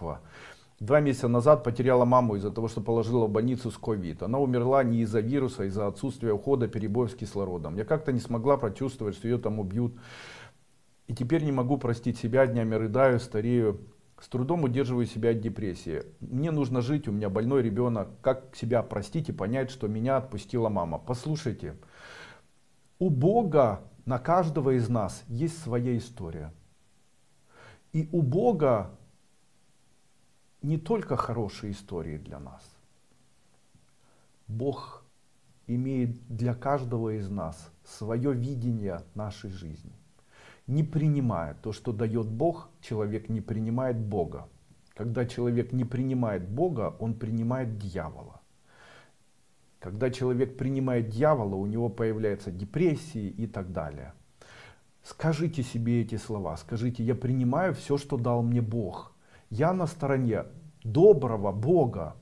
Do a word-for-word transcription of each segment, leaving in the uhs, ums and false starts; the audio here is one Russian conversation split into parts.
Москва. Два месяца назад потеряла маму из-за того, что положила в больницу с ковид. Она умерла не из-за вируса, а из-за отсутствия ухода, перебоев с кислородом. Я как-то не смогла прочувствовать, что ее там убьют. И теперь не могу простить себя, днями рыдаю, старею. С трудом удерживаю себя от депрессии. Мне нужно жить, у меня больной ребенок. Как себя простить и понять, что меня отпустила мама? Послушайте, у Бога на каждого из нас есть своя история. И у Бога не только хорошие истории для нас. Бог имеет для каждого из нас свое видение нашей жизни. Не принимая то, что дает Бог, человек не принимает Бога. Когда человек не принимает Бога, он принимает дьявола. Когда человек принимает дьявола, у него появляются депрессии и так далее. Скажите себе эти слова, скажите: я принимаю все, что дал мне Бог. Я на стороне доброго Бога.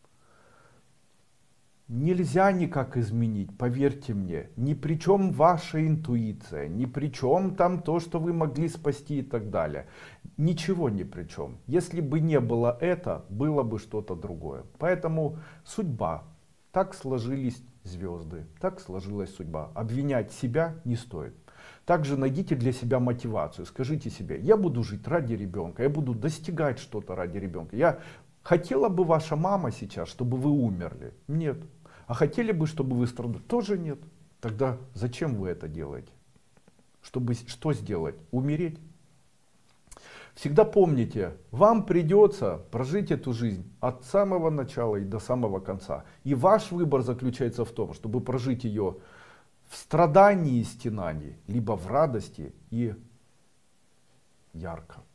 Нельзя никак изменить, поверьте мне. Ни при чем ваша интуиция, ни при чем там то, что вы могли спасти и так далее. Ничего ни при чем. Если бы не было это, было бы что-то другое. Поэтому судьба. Так сложились звезды, так сложилась судьба. Обвинять себя не стоит. Также найдите для себя мотивацию. Скажите себе: я буду жить ради ребенка, я буду достигать что-то ради ребенка. Я хотела бы ваша мама сейчас, чтобы вы умерли? Нет. А хотели бы, чтобы вы страдали? Тоже нет. Тогда зачем вы это делаете? Чтобы что сделать? Умереть? Всегда помните, вам придется прожить эту жизнь от самого начала и до самого конца. И ваш выбор заключается в том, чтобы прожить ее в страдании и стенании, либо в радости и ярко.